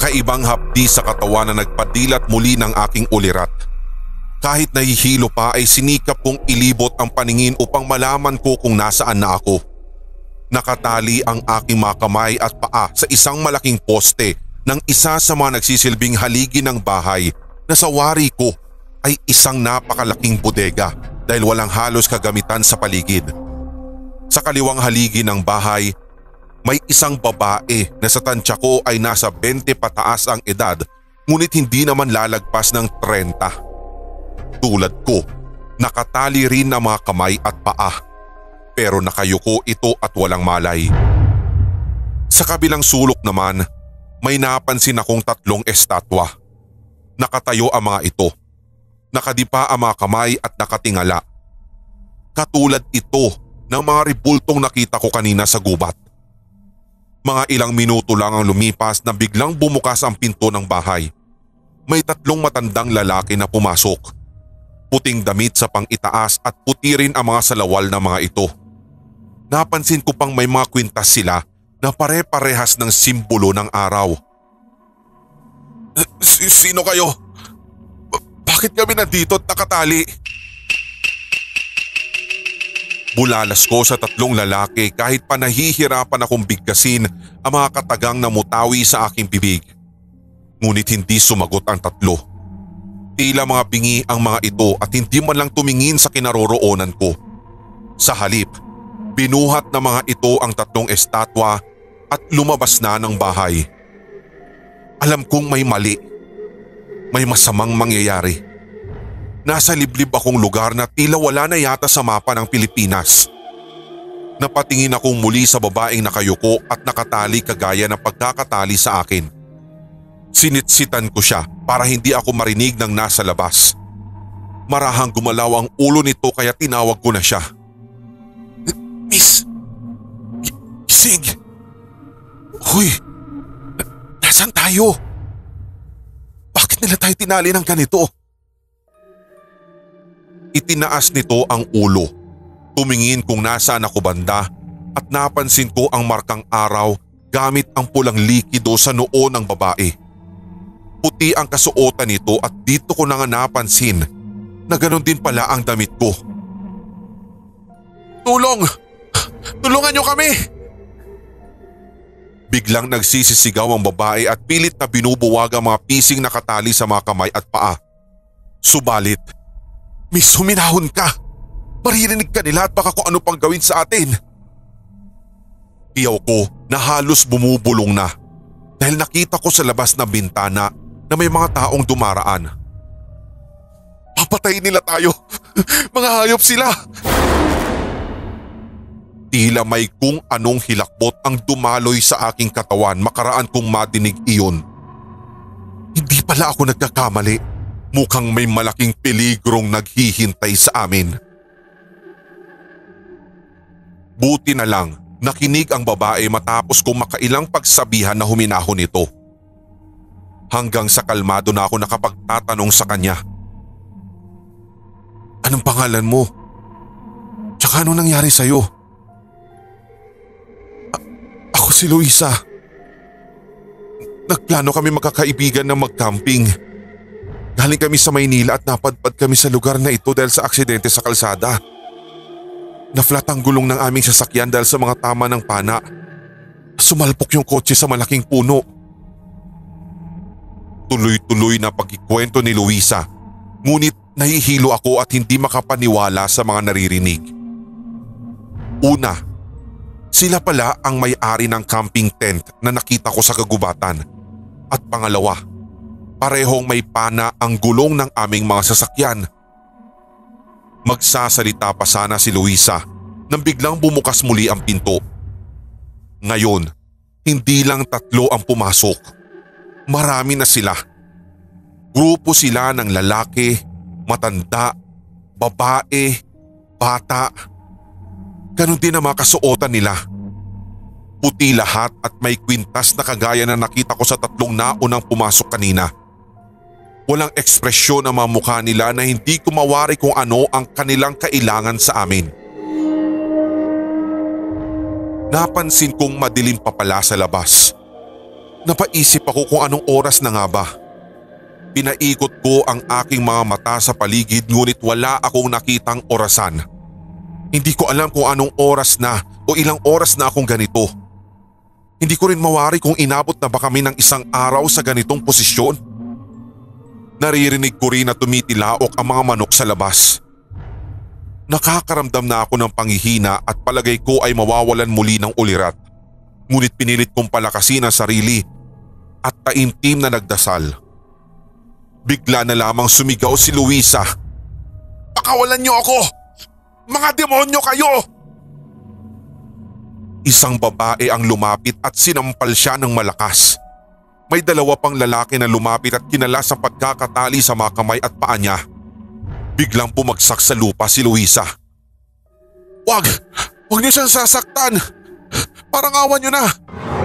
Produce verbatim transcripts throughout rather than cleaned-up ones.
Kakaibang hapdi sa katawan na nagpadilat muli ng aking ulirat. Kahit nahihilo pa ay sinikap kong ilibot ang paningin upang malaman ko kung nasaan na ako. Nakatali ang aking mga kamay at paa sa isang malaking poste ng isa sa mga nagsisilbing haligi ng bahay na sa wari ko ay isang napakalaking bodega dahil walang halos kagamitan sa paligid. Sa kaliwang haligi ng bahay, may isang babae na sa tansya ko ay nasa twenty pataas ang edad ngunit hindi naman lalagpas ng thirty. Tulad ko, nakatali rin ang mga kamay at paa pero nakayuko ito at walang malay. Sa kabilang sulok naman, may napansin akong tatlong estatwa. Nakatayo ang mga ito. Nakadipa ang mga kamay at nakatingala. Katulad ito ng mga ribultong nakita ko kanina sa gubat. Mga ilang minuto lang ang lumipas na biglang bumukas ang pinto ng bahay. May tatlong matandang lalaki na pumasok. Puting damit sa pang-itaas at puti rin ang mga salawal ng mga ito. Napansin ko pang may mga kwintas sila na pare-parehas ng simbolo ng araw. Sino kayo? Bakit kami nandito at nakatali? Bulalas ko sa tatlong lalaki kahit pa nahihirapan akong bigkasin ang mga katagang na mutawi sa aking bibig. Ngunit hindi sumagot ang tatlo. Tila mga bingi ang mga ito at hindi man lang tumingin sa kinaroroonan ko. Sa halip, binuhat na mga ito ang tatlong estatwa at lumabas na ng bahay. Alam kong may mali. May masamang mangyayari. Nasa liblib akong lugar na tila wala na yata sa mapa ng Pilipinas. Napatingin akong muli sa babaeng nakayuko at nakatali kagaya ng pagkakatali sa akin. Sinitsitan ko siya para hindi ako marinig ng nasa labas. Marahang gumalaw ang ulo nito kaya tinawag ko na siya. Miss! Gising! Huy! Nasaan tayo? Bakit nila tayo tinali ng ganito? Itinaas nito ang ulo. Tumingin kung nasaan ako banda at napansin ko ang markang araw gamit ang pulang likido sa noo ng babae. Puti ang kasuotan nito at dito ko na nga napansin na ganoon din pala ang damit ko. Tulong! Tulungan niyo kami! Biglang nagsisisigaw ang babae at pilit na binubuwag ang mga pising nakatali sa mga kamay at paa. Subalit, Miss, huminahon ka! Maririnig ka nila at baka kung ano pang gawin sa atin. Iyaw ko na halos bumubulong na dahil nakita ko sa labas ng bintana na may mga taong dumaraan. Papatayin nila tayo! Mga hayop sila! Tila may kung anong hilakbot ang dumaloy sa aking katawan makaraan kong madinig iyon. Hindi pala ako nagkakamali. Mukhang may malaking peligrong naghihintay sa amin. Buti na lang nakinig ang babae matapos kong makailang pagsabihan na huminahon ito. Hanggang sa kalmado na ako nakapagtatanong sa kanya. Anong pangalan mo? Tsaka anong nangyari sa'yo? A- ako si Luisa. Nagplano kami magkakaibigan na mag-camping. Galing kami sa Maynila at napadpad kami sa lugar na ito dahil sa aksidente sa kalsada. Na-flat ang gulong ng aming sasakyan dahil sa mga tama ng pana. Sumalpok yung kotse sa malaking puno. Tuloy-tuloy na pagkikwento ni Luisa, ngunit nahihilo ako at hindi makapaniwala sa mga naririnig. Una, sila pala ang may-ari ng camping tent na nakita ko sa kagubatan. At pangalawa, parehong may pana ang gulong ng aming mga sasakyan. Magsasalita pa sana si Luisa nang biglang bumukas muli ang pinto. Ngayon, hindi lang tatlo ang pumasok. Marami na sila. Grupo sila ng lalaki, matanda, babae, bata. Ganon din ang mga kasuotan nila. Puti lahat at may kwintas na kagaya na nakita ko sa tatlong naunang pumasok kanina. Walang ekspresyon ang mga mukha nila na hindi ko mawari kung ano ang kanilang kailangan sa amin. Napansin kong madilim pa pala sa labas. Napaisip ako kung anong oras na nga ba. Pinaikot ko ang aking mga mata sa paligid ngunit wala akong nakitang orasan. Hindi ko alam kung anong oras na o ilang oras na akong ganito. Hindi ko rin mawari kung inabot na ba kami ng isang araw sa ganitong posisyon. Naririnig ko rin na tumitilaok ang mga manok sa labas. Nakakaramdam na ako ng panghihina at palagay ko ay mawawalan muli ng ulirat. Ngunit pinilit kong palakasin ang sarili at taimtim na nagdasal. Bigla na lamang sumigaw si Luisa. "Pakawalan niyo ako! Mga demonyo kayo!" Isang babae ang lumapit at sinampal siya ng malakas. May dalawa pang lalaki na lumapit at kinalas ang pagkakatali sa mga kamay at paa niya. Biglang bumagsak sa lupa si Luisa. "Wag! Wag niyo siyang sasaktan! Parang awan niyo na!"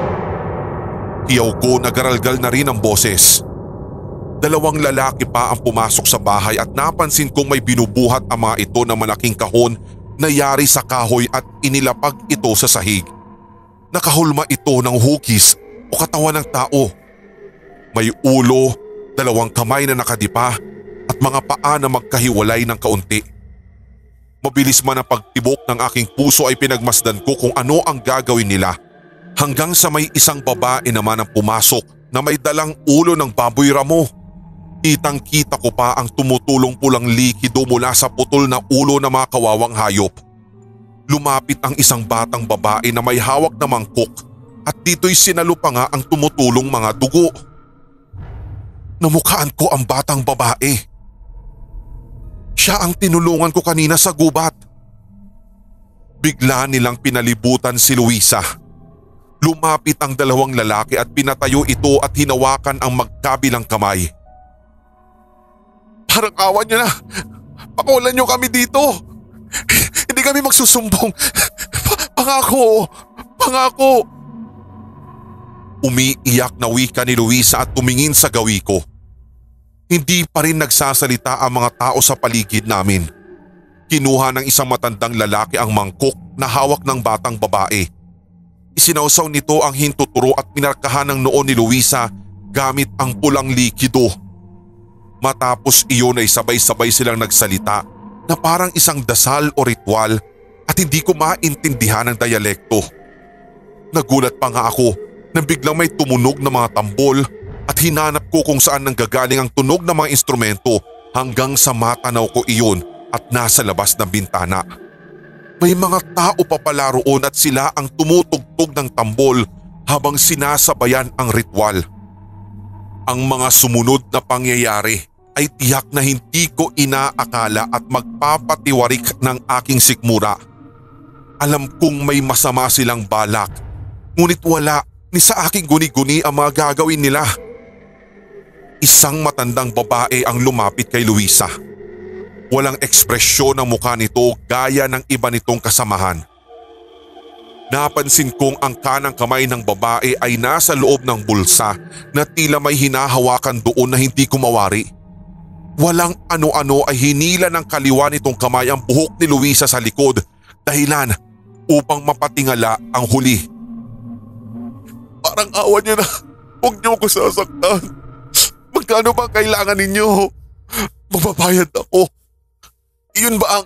Iyaw ko, nagaralgal na rin ang boses. Dalawang lalaki pa ang pumasok sa bahay at napansin kong may binubuhat ang mga ito na malaking kahon na yari sa kahoy at inilapag ito sa sahig. Nakahulma ito ng hukis o katawan ng tao. May ulo, dalawang kamay na nakadipa at mga paa na magkahiwalay ng kaunti. Mabilis man ang pagtibok ng aking puso ay pinagmasdan ko kung ano ang gagawin nila. Hanggang sa may isang babae naman ang pumasok na may dalang ulo ng baboy ramo. Kitang-kita ko pa ang tumutulong pulang likido mula sa putol na ulo ng mga kawawang hayop. Lumapit ang isang batang babae na may hawak na mangkok at dito'y sinalo pa nga ang tumutulong mga dugo. Namukhaan ko ang batang babae. Siya ang tinulungan ko kanina sa gubat. Bigla nilang pinalibutan si Luisa. Lumapit ang dalawang lalaki at pinatayo ito at hinawakan ang magkabilang kamay. "Parang awan niyo na! Pakulan niyo kami dito! Hindi kami magsusumbong! Pa- pangako! Pangako!" Umiiyak na wika ni Luisa at tumingin sa gawi ko. Hindi pa rin nagsasalita ang mga tao sa paligid namin. Kinuha ng isang matandang lalaki ang mangkok na hawak ng batang babae. Isinawsaw nito ang hintuturo at pinarkahan ng noo ni Luisa gamit ang pulang likido. Matapos iyon ay sabay-sabay silang nagsalita na parang isang dasal o ritual at hindi ko maintindihan ang dialekto. Nagulat pa nga ako nang biglang may tumunog na mga tambol at hinanap ko kung saan nanggagaling ang tunog ng mga instrumento hanggang sa matanaw ko iyon at nasa labas ng bintana. May mga tao pa pala roon at sila ang tumutugtog ng tambol habang sinasabayan ang ritual. Ang mga sumunod na pangyayari ay tiyak na hindi ko inaakala at magpapatiwarik ng aking sikmura. Alam kong may masama silang balak, ngunit wala ni sa aking guni-guni ang mga gagawin nila. Isang matandang babae ang lumapit kay Luisa. Walang ekspresyon ang mukha nito gaya ng iba nitong kasamahan. Napansin kong ang kanang kamay ng babae ay nasa loob ng bulsa na tila may hinahawakan doon na hindi ko mawari. Walang ano-ano ay hinila ng kaliwa nitong kamay ang buhok ni Luisa sa likod, dahilan upang mapatingala ang huli. "Parang awan niyo na, huwag niyo ko sasaktan. Magkano ba kailangan ninyo? Magbabayad ako. Iyon ba ang..."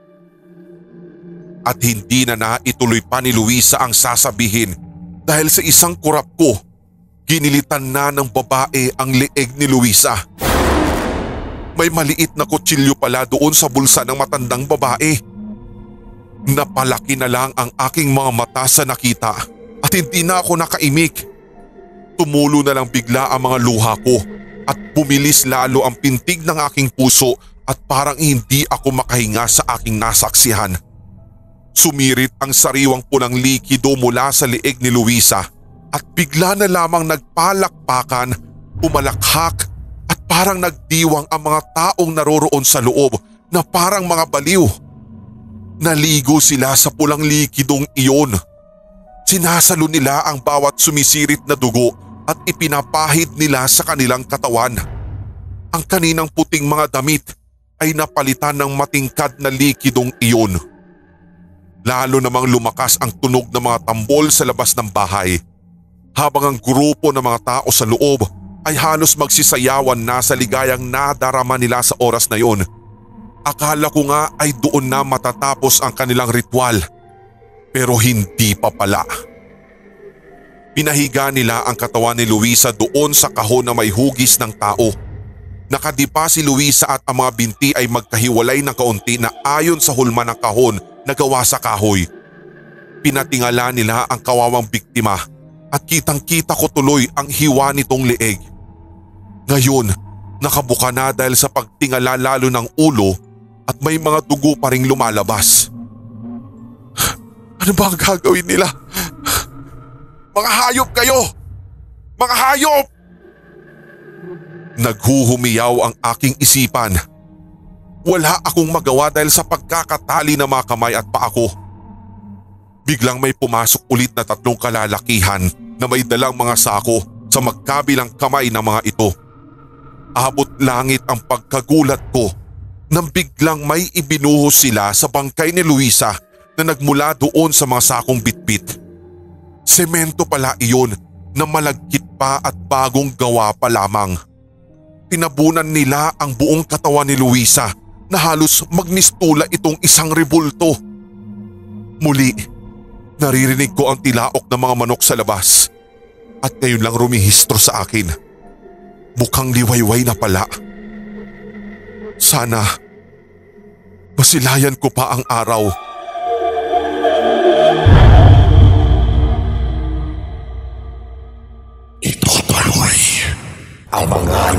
At hindi na naituloy pa ni Luisa ang sasabihin dahil sa isang kurap ko, ginilitan na ng babae ang leeg ni Luisa. May maliit na kutsilyo pala doon sa bulsa ng matandang babae. Napalaki na lang ang aking mga mata sa nakita at hindi na ako nakaimik. Tumulo na lang bigla ang mga luha ko at bumilis lalo ang pintig ng aking puso at parang hindi ako makahinga sa aking nasaksihan. Sumirit ang sariwang pulang likido mula sa leeg ni Luisa at bigla na lamang nagpalakpakan, pumalakhak at parang nagdiwang ang mga taong naroroon sa loob na parang mga baliw. Naligo sila sa pulang likidong iyon. Sinasalo nila ang bawat sumisirit na dugo at ipinapahid nila sa kanilang katawan. Ang kaninang puting mga damit ay napalitan ng matingkad na likidong iyon. Lalo namang lumakas ang tunog ng mga tambol sa labas ng bahay. habang ang grupo ng mga tao sa loob ay halos magsisayawan na sa ligayang nadarama nila sa oras na yun. Akala ko nga ay doon na matatapos ang kanilang ritual, pero hindi pa pala. Pinahiga nila ang katawan ni Luisa doon sa kahon na may hugis ng tao. Nakadipa si Luisa at ang mga binti ay magkahiwalay ng kaunti na ayon sa hulma ng kahon na gawa sa kahoy. Pinatingala nila ang kawawang biktima at kitang-kita ko tuloy ang hiwa nitong leeg. Ngayon, nakabuka na dahil sa pagtingala lalo ng ulo at may mga dugo pa ring lumalabas. Ano ba ang gagawin nila? Mga hayop kayo! Mga hayop! Naghuhumiyaw ang aking isipan. Wala akong magawa dahil sa pagkakatali ng mga kamay at paa ko. Biglang may pumasok ulit na tatlong kalalakihan na may dalang mga sako sa magkabilang kamay ng mga ito. Abot langit ang pagkagulat ko nang biglang may ibinuhos sila sa bangkay ni Luisa na nagmula doon sa mga sakong bitbit. Semento pala iyon na malagkit pa at bagong gawa pa lamang. Tinabunan nila ang buong katawan ni Luisa na halos magnistula itong isang rebulto. Muli, naririnig ko ang tilaok ng mga manok sa labas at ngayon lang rumihistro sa akin. Mukhang liwayway na pala. Sana masilayan ko pa ang araw. Ito tuloy abangan.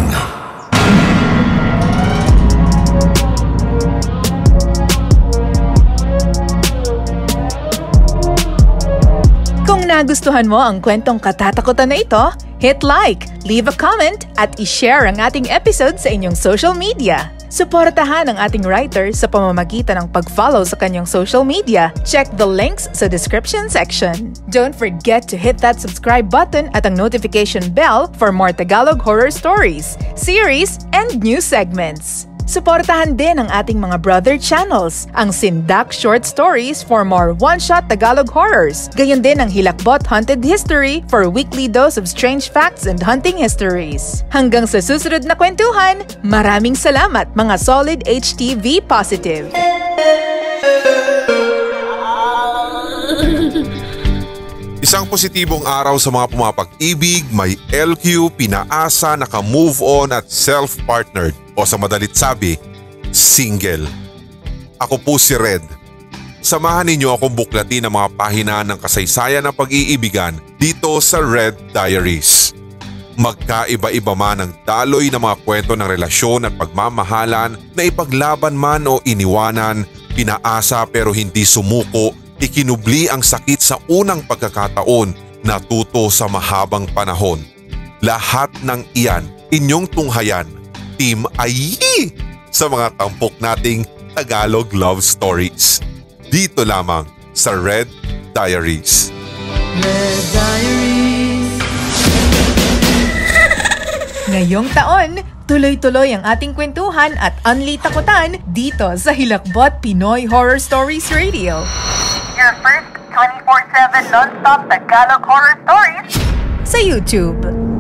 Kung nagustuhan mo ang kwentong katatakutan na ito, hit like, leave a comment at i-share ang ating episode sa inyong social media. Suportahan ang ating writer sa pamamagitan ng pag-follow sa kanyang social media. Check the links sa description section. Don't forget to hit that subscribe button at ang notification bell for more Tagalog horror stories, series, and new segments. Suportahan din ang ating mga brother channels, ang Sindak Short Stories for more one-shot Tagalog horrors. Gayon din ang Hilakbot Haunted History for weekly dose of strange facts and hunting histories. Hanggang sa susunod na kwentuhan, maraming salamat mga solid H T V positive. Isang positibong araw sa mga pumapag-ibig, may L Q, pinaasa, naka-move on at self-partnered o sa madalit sabi, single. Ako po si Red. Samahan ninyo akong buklatin ang mga pahina ng kasaysayan ng pag-iibigan dito sa Red Diaries. Magkaiba-iba man ang daloy ng mga kwento ng relasyon at pagmamahalan na ipaglaban man o iniwanan, pinaasa pero hindi sumuko, ikinubli ang sakit sa unang pagkakataon, natuto sa mahabang panahon. Lahat ng iyan, inyong tunghayan, Team Ayi sa mga tampok nating Tagalog love stories. Dito lamang sa Red Diaries. Red Diaries. Ngayong taon, tuloy-tuloy ang ating kwentuhan at unli takutan dito sa Hilakbot Pinoy Horror Stories Radio. Your first twenty-four seven non-stop Tagalog horror stories Sa YouTube.